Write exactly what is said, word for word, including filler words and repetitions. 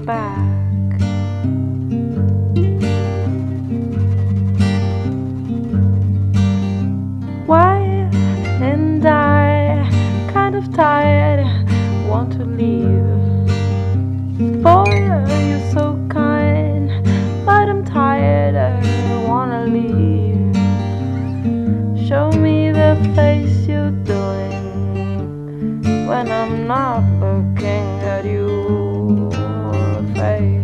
back. Why? And I, kind of tired, want to leave. Boy, you're so kind, but I'm tired, I wanna leave. Show me the face you're doing when I'm not looking at you. Face.